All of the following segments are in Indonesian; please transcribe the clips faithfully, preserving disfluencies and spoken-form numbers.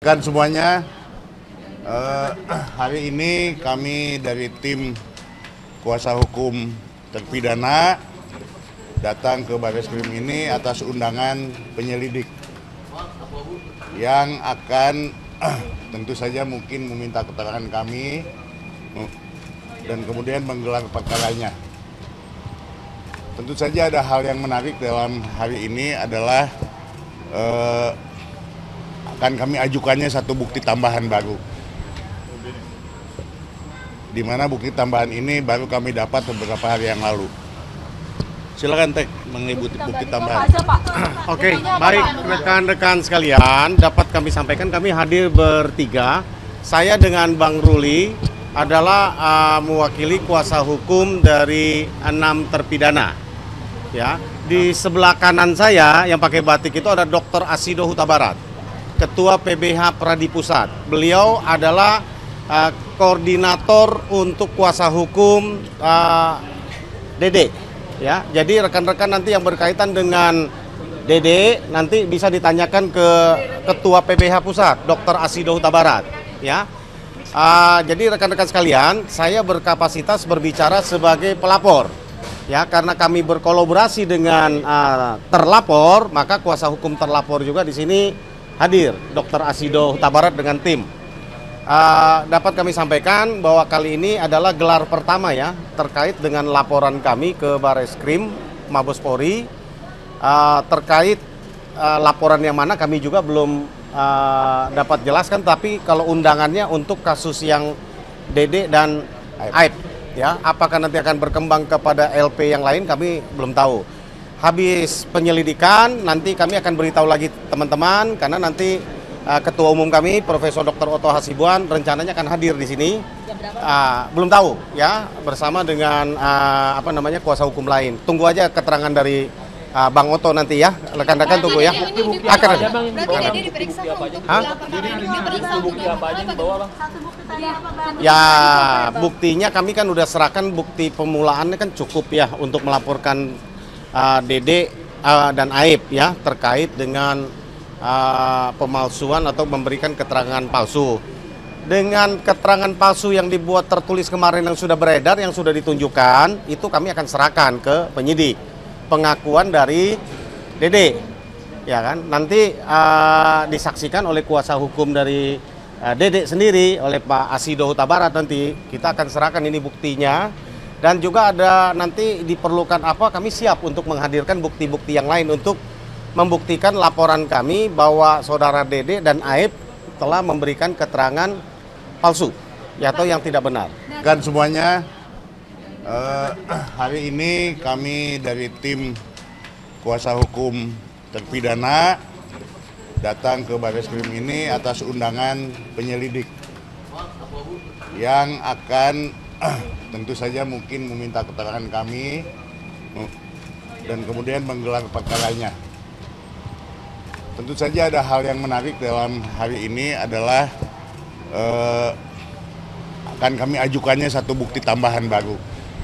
Rekan semuanya, eh, hari ini kami dari tim kuasa hukum terpidana datang ke Bareskrim ini atas undangan penyelidik yang akan tentu saja mungkin meminta keterangan kami dan kemudian menggelar perkaranya. Tentu saja ada hal yang menarik dalam hari ini adalah eh, akan kami ajukannya satu bukti tambahan baru, di mana bukti tambahan ini baru kami dapat beberapa hari yang lalu. Silakan Tek mengenai bukti, bukti tambahan. Oke, baik rekan-rekan sekalian, dapat kami sampaikan kami hadir bertiga. Saya dengan Bang Ruli adalah uh, mewakili kuasa hukum dari enam terpidana. Ya, di sebelah kanan saya yang pakai batik itu ada Dokter Asido Huta Barat, Ketua P B H Pradi Pusat. Beliau adalah uh, koordinator untuk kuasa hukum uh, Dede. Ya, jadi rekan-rekan nanti yang berkaitan dengan Dede nanti bisa ditanyakan ke Ketua P B H Pusat, Dokter Asido Huta Barat. Ya, uh, jadi rekan-rekan sekalian, saya berkapasitas berbicara sebagai pelapor. Ya, karena kami berkolaborasi dengan uh, terlapor, maka kuasa hukum terlapor juga di sini hadir, Dokter Asido Huta Barat dengan tim. Uh, dapat kami sampaikan bahwa kali ini adalah gelar pertama ya terkait dengan laporan kami ke Bareskrim Mabes Polri uh, terkait uh, laporan yang mana kami juga belum uh, dapat jelaskan, tapi kalau undangannya untuk kasus yang Dede dan Aib ya, apakah nanti akan berkembang kepada L P yang lain kami belum tahu. Habis penyelidikan nanti kami akan beritahu lagi teman-teman, karena nanti Uh, Ketua Umum kami, Profesor Doktor Otto Hasibuan, rencananya akan hadir di sini. Uh, belum tahu ya, bersama dengan uh, apa namanya kuasa hukum lain. Tunggu aja keterangan dari uh, Bang Otto nanti ya, rekan-rekan tunggu ya. Akan. Berarti diperiksa untuk bukti apa aja yang dibawa, Bang? Ya, buktinya kami kan udah serahkan bukti pemulaannya kan cukup ya untuk melaporkan uh, Dede uh, dan Aib ya terkait dengan Uh, pemalsuan atau memberikan keterangan palsu. Dengan keterangan palsu yang dibuat tertulis kemarin yang sudah beredar, yang sudah ditunjukkan, itu kami akan serahkan ke penyidik. Pengakuan dari Dede, ya kan? Nanti uh, disaksikan oleh kuasa hukum dari uh, Dede sendiri, oleh Pak Asido Huta Barat. Nanti kita akan serahkan ini buktinya. Dan juga ada nanti diperlukan apa, kami siap untuk menghadirkan bukti-bukti yang lain untuk membuktikan laporan kami bahwa saudara Dede dan Aib telah memberikan keterangan palsu ya, atau yang tidak benar. Kan semuanya, eh, hari ini kami dari tim kuasa hukum terpidana datang ke Bareskrim ini atas undangan penyelidik yang akan tentu saja mungkin meminta keterangan kami dan kemudian menggelar perkaranya. Tentu saja ada hal yang menarik dalam hari ini adalah eh, akan kami ajukannya satu bukti tambahan baru,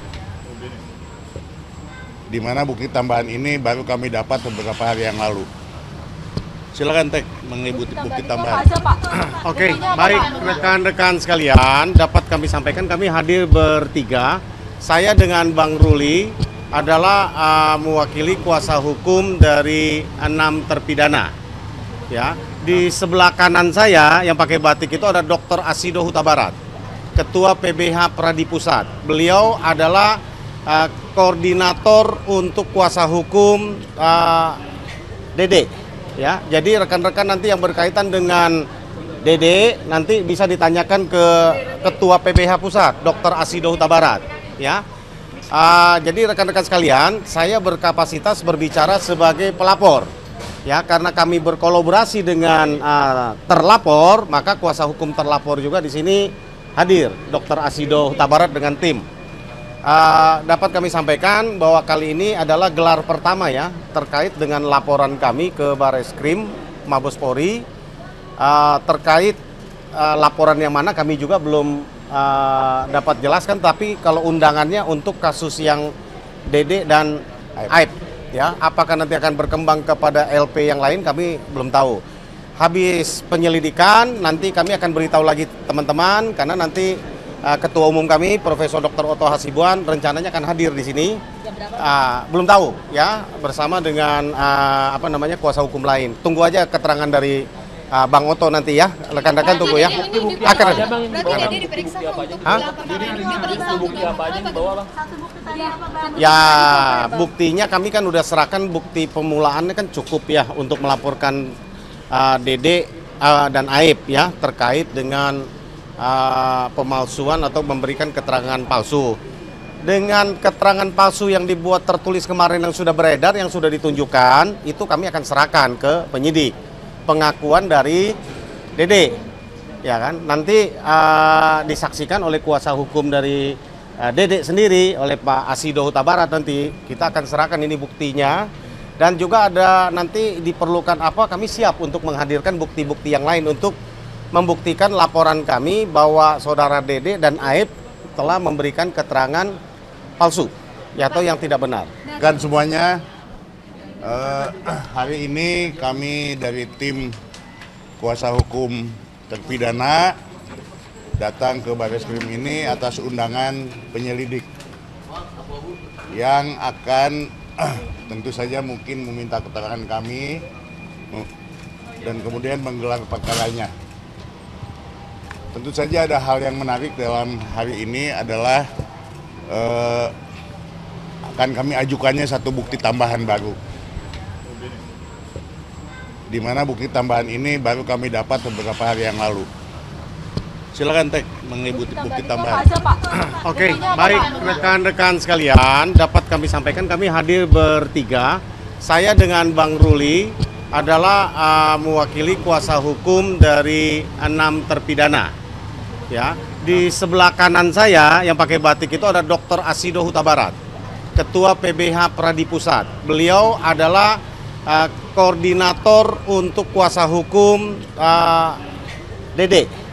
di mana bukti tambahan ini baru kami dapat beberapa hari yang lalu. Silakan Tek mengenai bukti, bukti tambahan. Oke, baik rekan-rekan sekalian, dapat kami sampaikan kami hadir bertiga. Saya dengan Bang Ruli adalah uh, mewakili kuasa hukum dari enam terpidana. Ya, di sebelah kanan saya yang pakai batik itu ada Dokter Asido Huta Barat, Ketua P B H Pradi Pusat. Beliau adalah uh, koordinator untuk kuasa hukum uh, Dede. Ya, jadi rekan-rekan nanti yang berkaitan dengan Dede nanti bisa ditanyakan ke Ketua P B H Pusat, Dokter Asido Huta Barat. Ya, uh, jadi rekan-rekan sekalian, saya berkapasitas berbicara sebagai pelapor. Ya, karena kami berkolaborasi dengan uh, terlapor, maka kuasa hukum terlapor juga di sini hadir, Dokter Asido Huta Barat dengan tim. Uh, dapat kami sampaikan bahwa kali ini adalah gelar pertama ya terkait dengan laporan kami ke Bareskrim Mabes Polri uh, terkait uh, laporan yang mana kami juga belum uh, dapat jelaskan, tapi kalau undangannya untuk kasus yang Dede dan Aib. Ya, apakah nanti akan berkembang kepada L P yang lain kami belum tahu. habis penyelidikan nanti kami akan beritahu lagi teman-teman, karena nanti uh, Ketua Umum kami Profesor Doktor Otto Hasibuan rencananya akan hadir di sini. Uh, belum tahu ya, bersama dengan uh, apa namanya kuasa hukum lain. Tunggu aja keterangan dari uh, Bang Otto nanti ya, rekan-rekan tunggu ya. Akan. Berarti Dede diperiksa untuk Hah? diperiksa Bukti apa aja yang dibawa, Bang? Ya, buktinya kami kan udah serahkan bukti pemulaannya kan cukup ya untuk melaporkan uh, Dede uh, dan Aib ya terkait dengan uh, pemalsuan atau memberikan keterangan palsu. Dengan keterangan palsu yang dibuat tertulis kemarin yang sudah beredar, yang sudah ditunjukkan, itu kami akan serahkan ke penyidik. Pengakuan dari Dede, ya kan? Nanti uh, disaksikan oleh kuasa hukum dari uh, Dede sendiri, oleh Pak Asido Huta Barat. Nanti kita akan serahkan ini buktinya. Dan juga ada nanti diperlukan apa, kami siap untuk menghadirkan bukti-bukti yang lain untuk membuktikan laporan kami bahwa saudara Dede dan Aib telah memberikan keterangan palsu ya, atau yang tidak benar. Kan semuanya eh, hari ini kami dari tim kuasa hukum terpidana datang ke Bareskrim ini atas undangan penyelidik yang akan tentu saja mungkin meminta keterangan kami dan kemudian menggelar perkaranya. Tentu saja ada hal yang menarik dalam hari ini adalah eh, akan kami ajukannya satu bukti tambahan baru, di mana bukti tambahan ini baru kami dapat beberapa hari yang lalu. Silakan Tek mengenai bukti, bukti tambahan. Oke, baik rekan-rekan sekalian, dapat kami sampaikan kami hadir bertiga. Saya dengan Bang Ruli adalah uh, mewakili kuasa hukum dari enam terpidana. Ya, di sebelah kanan saya yang pakai batik itu ada Doktor Asido Huta Barat, Ketua P B H Pradi Pusat. Beliau adalah uh, koordinator untuk kuasa hukum uh, Dede.